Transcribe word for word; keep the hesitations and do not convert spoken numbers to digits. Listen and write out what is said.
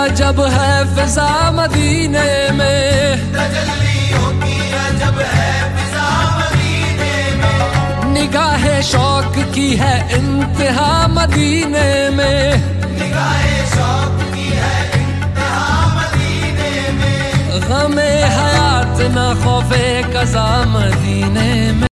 जब है फिजा मदीने में, तजल्ली होती है जब है फिजा मदीने में। निगाहे शौक की है इंतहा मदीने में, निगाहे शौक की है इंतहा मदीने में। गमे हयात न खौफे कज़ा मदीने में।